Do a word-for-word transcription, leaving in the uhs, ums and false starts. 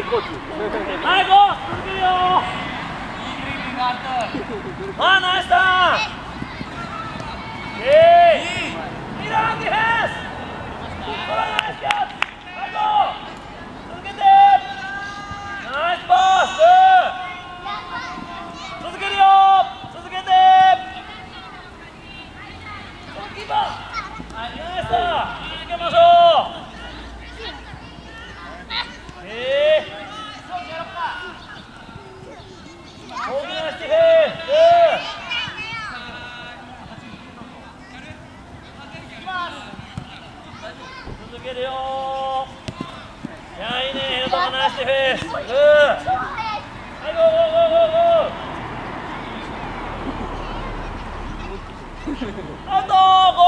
コーチ。 はい、ゴー、続けるよ。あ、ナイスターン。えい。ミランディフェンス。ほら、ナイスキャッチ。はい、ゴー。続けて。ナイスパス。続けるよ。続けて。キーパー。はい、ナイスター。続けましょう。えー。大きなスティフェン。続けるよー。いや、いいね、ヘルトがナイスディフェンス。はい、ゴーゴーゴーゴーゴー。アウトー。ゴ